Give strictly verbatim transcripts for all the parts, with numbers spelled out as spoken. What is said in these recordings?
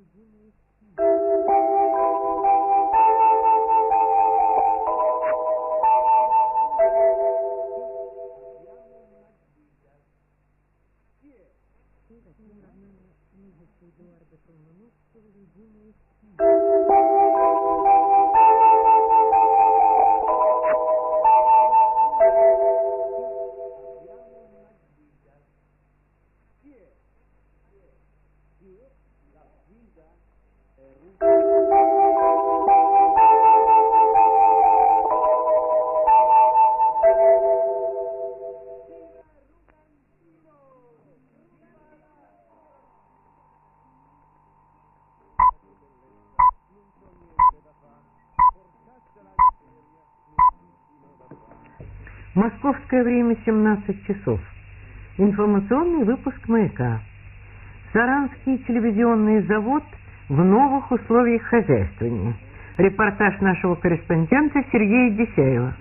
Московское время семнадцать часов. Информационный выпуск «Маяка». Саранский телевизионный завод в новых условиях хозяйствования. Репортаж нашего корреспондента Сергея Десяева.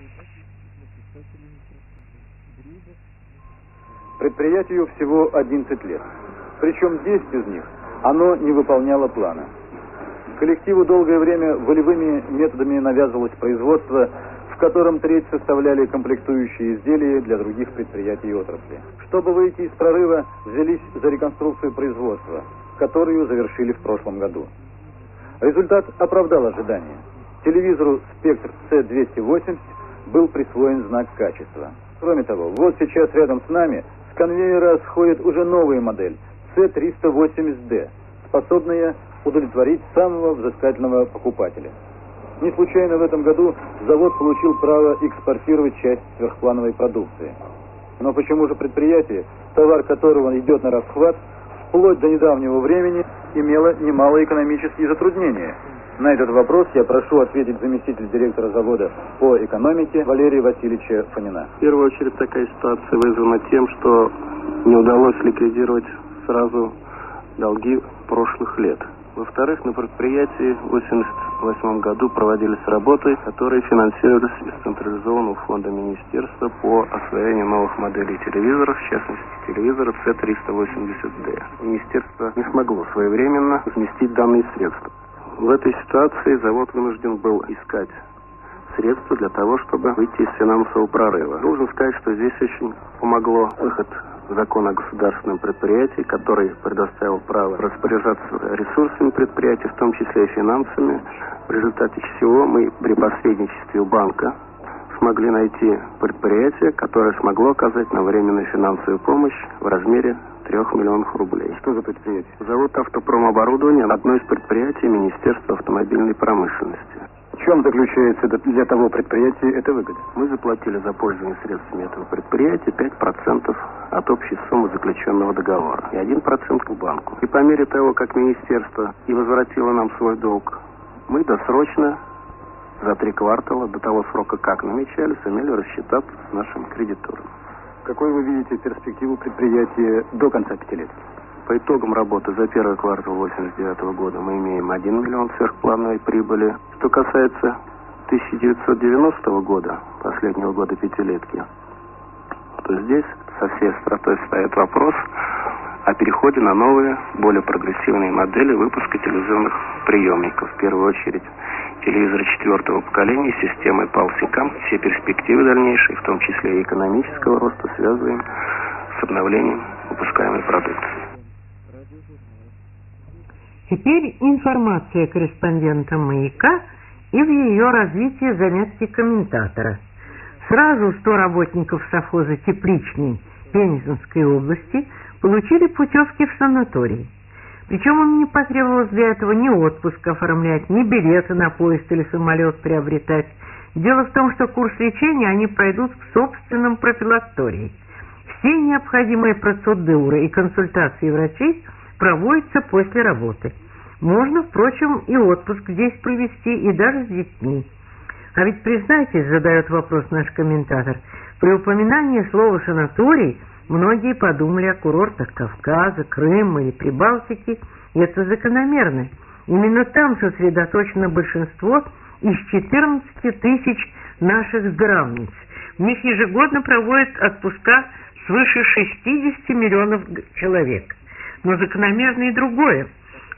Предприятию всего одиннадцать лет. Причем десять из них оно не выполняло плана. Коллективу долгое время волевыми методами навязывалось производство, в котором треть составляли комплектующие изделия для других предприятий и отрасли. Чтобы выйти из прорыва, взялись за реконструкцию производства, которую завершили в прошлом году. Результат оправдал ожидания. Телевизору «Спектр С двести восемьдесят» был присвоен знак качества. Кроме того, вот сейчас рядом с нами с конвейера сходит уже новая модель С триста восемьдесят Д, способная удовлетворить самого взыскательного покупателя. Не случайно в этом году завод получил право экспортировать часть сверхплановой продукции. Но почему же предприятие, товар которого идет на расхват, вплоть до недавнего времени имело немалые экономические затруднения? На этот вопрос я прошу ответить заместитель директора завода по экономике Валерия Васильевича Фомина. В первую очередь такая ситуация вызвана тем, что не удалось ликвидировать сразу долги прошлых лет. Во-вторых, на предприятии в восемьдесят восьмом году проводились работы, которые финансировались из централизованного фонда министерства по освоению новых моделей телевизоров, в частности телевизора С триста восемьдесят Д. Министерство не смогло своевременно разместить данные средства. В этой ситуации завод вынужден был искать средства для того, чтобы выйти из финансового прорыва. Должен сказать, что здесь очень помогло выход закон о государственном предприятии, который предоставил право распоряжаться ресурсами предприятия, в том числе и финансами. В результате чего мы при посредничестве у банка смогли найти предприятие, которое смогло оказать нам временную финансовую помощь в размере трех миллионов рублей. Что за предприятие? Завод автопромоборудования, одно из предприятий Министерства автомобильной промышленности. В чем заключается для того предприятия эта выгода? Мы заплатили за пользование средствами этого предприятия пять процентов от общей суммы заключенного договора и один процент к банку. И по мере того, как министерство и возвратило нам свой долг, мы досрочно, за три квартала, до того срока, как намечали, сумели рассчитаться с нашими кредиторами. Какой вы видите перспективу предприятия до конца пятилетия? По итогам работы за первый квартал восемьдесят девятого года мы имеем один миллион сверхплановой прибыли. Что касается тысяча девятьсот девяностого года, последнего года пятилетки, то здесь со всей остротой встает вопрос о переходе на новые, более прогрессивные модели выпуска телевизионных приемников. В первую очередь телевизоры четвертого поколения с системой палс-икам. Все перспективы дальнейшие, в том числе и экономического роста, связываем с обновлением выпускаемой продукции. Теперь информация корреспондента «Маяка» и в ее развитии заметки комментатора. Сразу сто работников совхоза Тепличный Пензенской области получили путевки в санаторий. Причем им не потребовалось для этого ни отпуск оформлять, ни билеты на поезд или самолет приобретать. Дело в том, что курс лечения они пройдут в собственном профилактории. Все необходимые процедуры и консультации врачей проводятся после работы. Можно, впрочем, и отпуск здесь провести, и даже с детьми. А ведь, признайтесь, задает вопрос наш комментатор, при упоминании слова «санаторий» многие подумали о курортах Кавказа, Крыма или Прибалтики, и это закономерно. Именно там сосредоточено большинство из четырнадцати тысяч наших здравниц. В них ежегодно проводят отпуска свыше шестидесяти миллионов человек. Но закономерно и другое.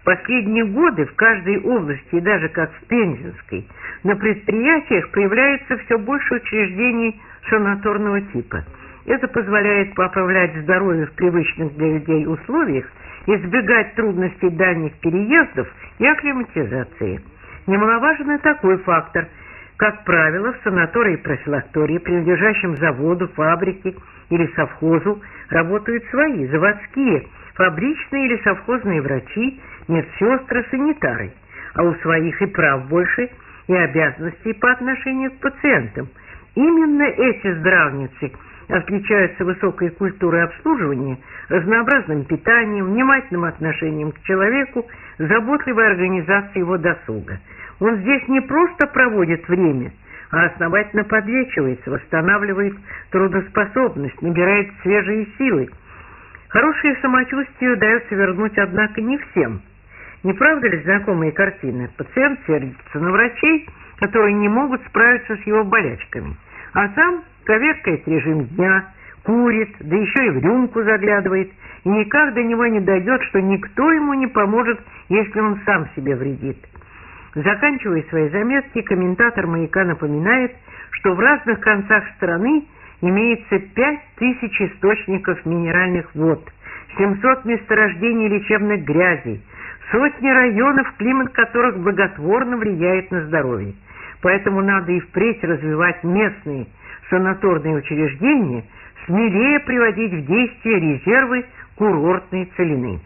последние годы в каждой области, и даже как в Пензенской, на предприятиях появляется все больше учреждений санаторного типа. Это позволяет поправлять здоровье в привычных для людей условиях, избегать трудностей дальних переездов и акклиматизации. Немаловажен и такой фактор. Как правило, в санатории и профилактории, принадлежащем заводу, фабрике или совхозу, работают свои, заводские, фабричные или совхозные врачи, медсестры, санитары, а у своих и прав больше, и обязанностей по отношению к пациентам. Именно эти здравницы отличаются высокой культурой обслуживания, разнообразным питанием, внимательным отношением к человеку, заботливой организацией его досуга. Он здесь не просто проводит время, а основательно подлечивается, восстанавливает трудоспособность, набирает свежие силы. Хорошее самочувствие удается вернуть, однако, не всем. Не правда ли знакомые картины? Пациент сердится на врачей, которые не могут справиться с его болячками, а сам коверкает режим дня, курит, да еще и в рюмку заглядывает, и никак до него не дойдет, что никто ему не поможет, если он сам себе вредит. Заканчивая свои заметки, комментатор «Маяка» напоминает, что в разных концах страны имеется пять тысяч источников минеральных вод, семьсот месторождений лечебных грязей, сотни районов, климат которых благотворно влияет на здоровье. Поэтому надо и впредь развивать местные санаторные учреждения, смелее приводить в действие резервы курортной целины.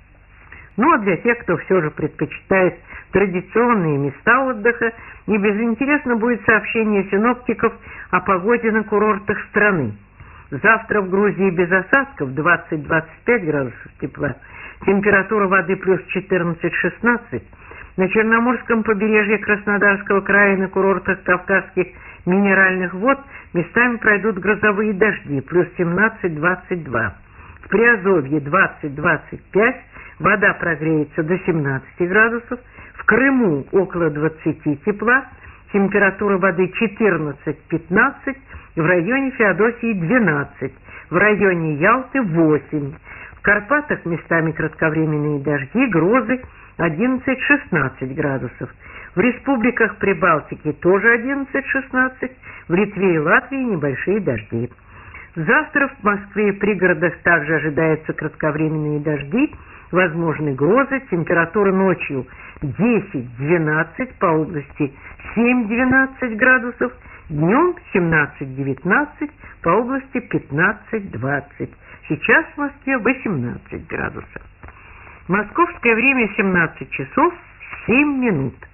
Ну а для тех, кто все же предпочитает традиционные места отдыха, не безинтересно будет сообщение синоптиков о погоде на курортах страны. Завтра в Грузии без осадков двадцать-двадцать пять градусов тепла, температура воды плюс четырнадцать-шестнадцать. На Черноморском побережье Краснодарского края на курортах Кавказских минеральных вод местами пройдут грозовые дожди, плюс семнадцать-двадцать два. В Приазовье двадцать-двадцать пять, вода прогреется до семнадцати градусов, в Крыму около двадцати тепла, температура воды четырнадцать-пятнадцать, в районе Феодосии двенадцать, в районе Ялты восемь. В Карпатах местами кратковременные дожди, грозы одиннадцать-шестнадцать градусов. В республиках Прибалтики тоже одиннадцать-шестнадцать, в Литве и Латвии небольшие дожди. Завтра в Москве и пригородах также ожидаются кратковременные дожди, возможны грозы, температура ночью десять-двенадцать, по области семь-двенадцать градусов, днем семнадцать-девятнадцать, по области пятнадцать-двадцать. Сейчас в Москве восемнадцать градусов. Московское время семнадцать часов семь минут.